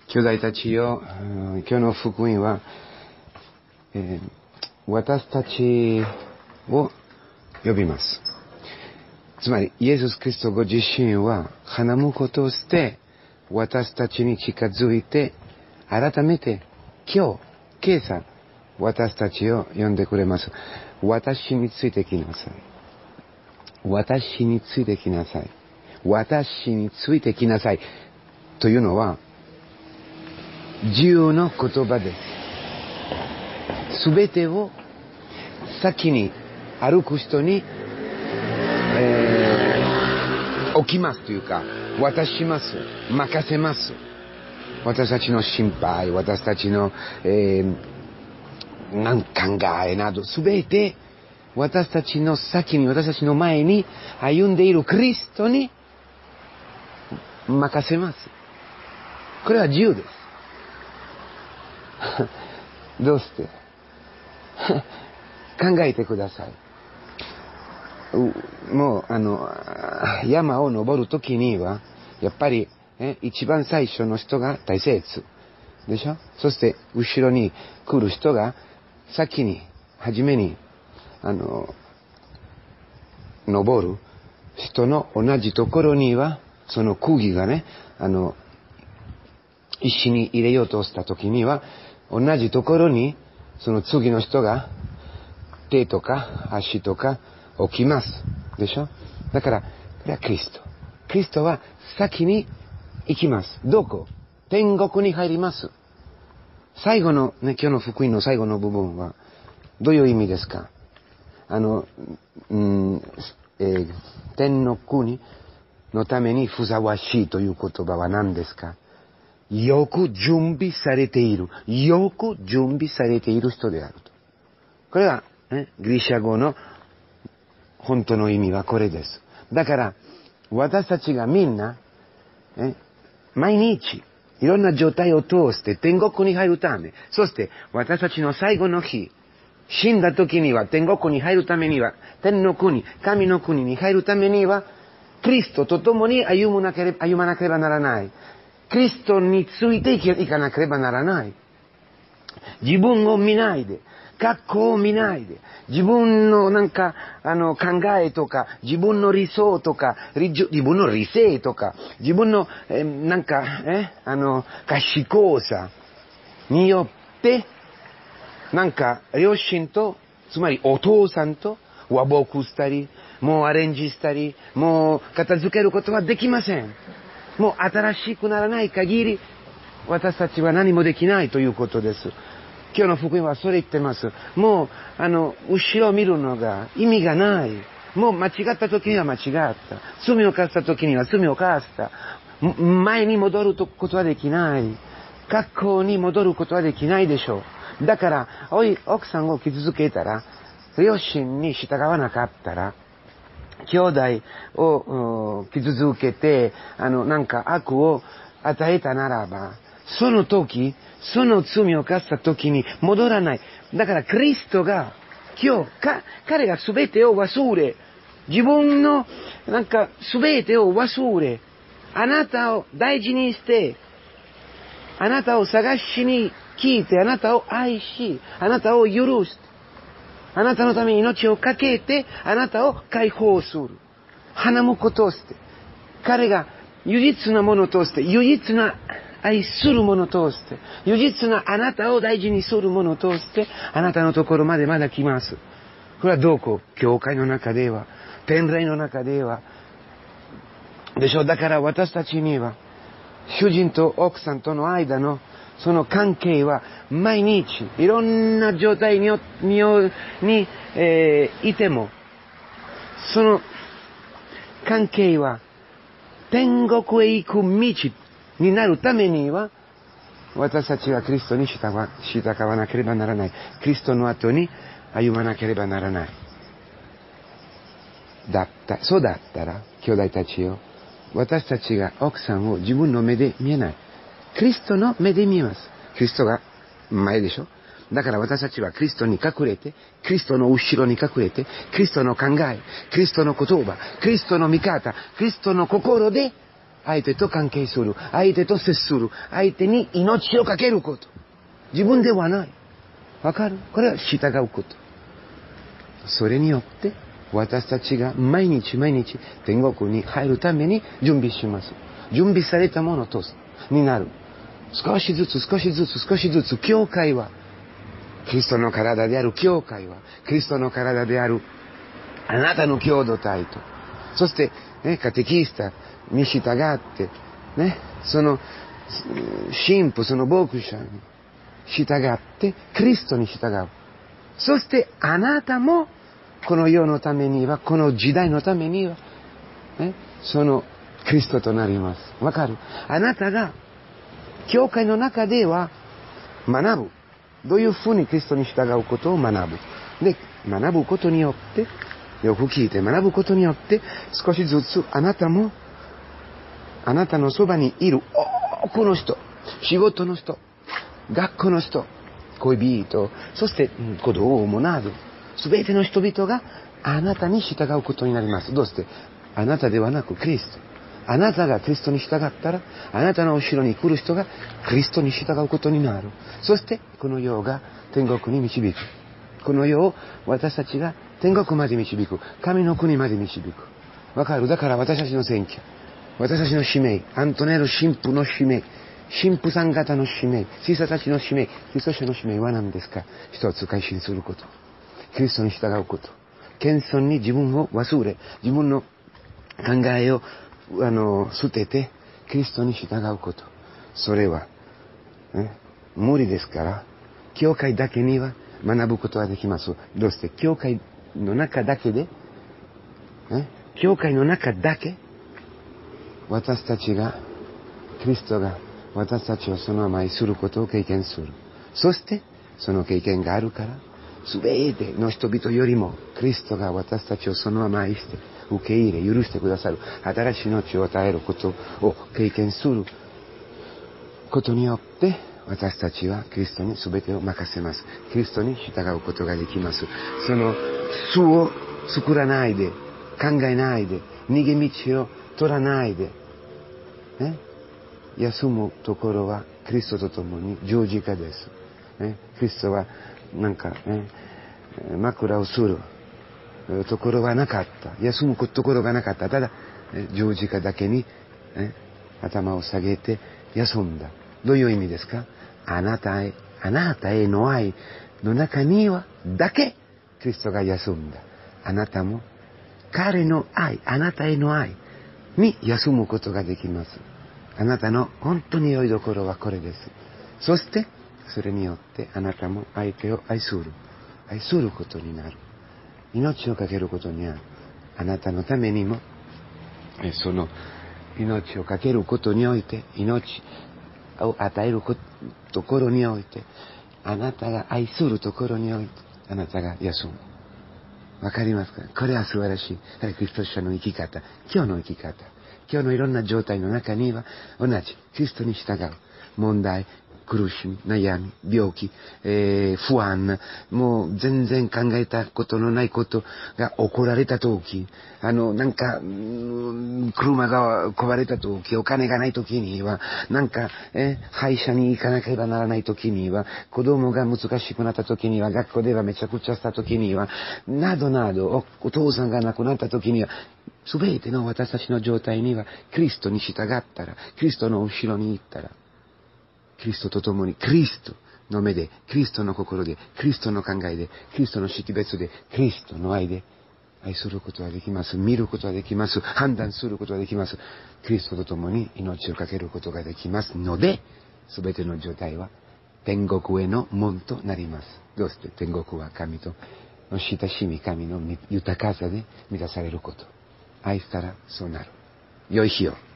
兄弟たちよ、今日の福音は、私たちを呼びます。つまり、イエス・キリストご自身は花婿として私たちに近づいて、改めて今朝、私たちを呼んでくれます。私についてきなさい。私についてきなさい。私についてきなさい。というのは、自由の言葉です。すべてを先に歩く人に、置きますというか、渡します。任せます。私たちの心配、私たちの、考えなど、すべて私たちの先に、私たちの前に歩んでいるクリストに任せます。これは自由です。どうして考えてください。もう山を登るときにはやっぱり、一番最初の人が大切でしょ。そして後ろに来る人が先に初めに登る人の同じところにはその釘がね石に入れようとしたときには同じところにその次の人が手とか足とか置きますでしょ。だからこれはキリスト。キリストは先に行きます。どこ？天国に入ります。最後のね、今日の福音の最後の部分はどういう意味ですか？天の国のためにふさわしいという言葉は何ですか？よく準備されている。よく準備されている人であると。これは、ギリシャ語の本当の意味はこれです。だから、私たちがみんな、毎日、いろんな状態を通して天国に入るため、そして私たちの最後の日、死んだ時には天国に入るためには、天の国、神の国に入るためには、キリストと共に歩まなければならない。キリストについていかなければならない。自分を見ないで、学校を見ないで、自分の考えとか、自分の理想とか、自分の理性とか、自分の、賢さによって、両親と、つまりお父さんと和睦したり、もうアレンジしたり、もう片付けることはできません。もう新しくならない限り、私たちは何もできないということです。今日の福音はそれ言ってます。もう、後ろを見るのが意味がない。もう間違った時には間違った。罪を犯した時には罪を犯した。前に戻ることはできない。学校に戻ることはできないでしょう。だから、奥さんを傷つけたら、両親に従わなかったら、兄弟を傷つけて、悪を与えたならば、その時、その罪を犯した時に戻らない。だからキリストが今日、彼が全てを忘れ、自分の全てを忘れ、あなたを大事にして、あなたを探しに来て、あなたを愛し、あなたを許して、あなたのために命を懸けて、あなたを解放する。花婿として、彼が唯一なものとして、唯一な愛するものとして、唯一なあなたを大事にするものとして、あなたのところまでまだ来ます。これはどこ？教会の中では、天霊の中では。でしょう。だから私たちには、主人と奥さんとの間のその関係は毎日いろんな状態にいてもその関係は天国へ行く道になるためには私たちはキリストに従わなければならない。キリストの後に歩まなければならない。そうだったら兄弟たちよ、私たちが奥さんを自分の目で見えない。キリストの目で見えます。キリストが前でしょ。だから私たちはキリストに隠れて、キリストの後ろに隠れて、キリストの考え、キリストの言葉、キリストの見方、キリストの心で相手と関係する。相手と接する。相手に命をかけること。自分ではない。わかる？これは従うこと。それによって、私たちが毎日毎日天国に入るために準備します。準備されたものとになる。少しずつ少しずつ少しずつ、教会は、キリストの体である教会は、キリストの体であるあなたの共同体と、そして、カテキスタに従って、その神父、その牧者に従って、キリストに従う。そしてあなたも、この世のためには、この時代のためには、そのキリストとなります。わかる？あなたが、教会の中では学ぶ。どういうふうにキリストに従うことを学ぶ。で、学ぶことによって、よく聞いて学ぶことによって、少しずつあなたも、あなたのそばにいる多くの人、仕事の人、学校の人、恋人、そして子供など、すべての人々があなたに従うことになります。どうして？あなたではなくキリスト。あなたがキリストに従ったら、あなたの後ろに来る人がキリストに従うことになる。そして、この世が天国に導く。この世を私たちが天国まで導く。神の国まで導く。わかる？だから私たちの選挙。私たちの使命。アントネル神父の使命。神父さん方の使命。司祭たちの使命。キリスト者の使命は何ですか？一つ改心すること。キリストに従うこと。謙遜に自分を忘れ、自分の考えを捨てて、キリストに従うこと。それは、無理ですから、教会だけには学ぶことはできます。どうして？教会の中だけで、教会の中だけ、私たちが、キリストが私たちをそのまま愛することを経験する。そして、その経験があるから、すべての人々よりも、キリストが私たちをそのまま愛して、受け入れ、許してくださる、新しい命を与えることを経験することによって、私たちはキリストに全てを任せます。キリストに従うことができます。その巣を作らないで、考えないで、逃げ道を取らないで、休むところはキリストと共に十字架です。キリストは枕をするところはなかった。休むところがなかった。ただ、十字架だけに、頭を下げて休んだ。どういう意味ですか？あなたへの愛の中にはだけキリストが休んだ。あなたも彼の愛、あなたへの愛に休むことができます。あなたの本当に良いところはこれです。そして、それによってあなたも相手を愛することになる。命をかけることになる。あなたのためにも、その命をかけることにおいて、命を与えるところにおいて、あなたが愛するところにおいて、あなたが休む。わかりますか？これは素晴らしい。キリスト者の生き方、今日の生き方、今日のいろんな状態の中には、同じ、キリストに従う。問題、苦しみ、悩み、病気、不安、もう全然考えたことのないことが起こられたとき、車が壊れたとき、お金がないときには、歯医者に行かなければならないときには、子供が難しくなったときには、学校ではめちゃくちゃしたときには、などなど、お父さんが亡くなったときには、すべての私たちの状態には、キリストに従ったら、キリストの後ろに行ったら、キリストと共に、キリストの目で、キリストの心で、キリストの考えで、キリストの識別で、キリストの愛で、愛することができます。見ることができます。判断することができます。キリストと共に命をかけることができますので、すべての状態は天国への門となります。どうして天国は神との親しみ、神の豊かさで満たされること。愛したらそうなる。良い日を。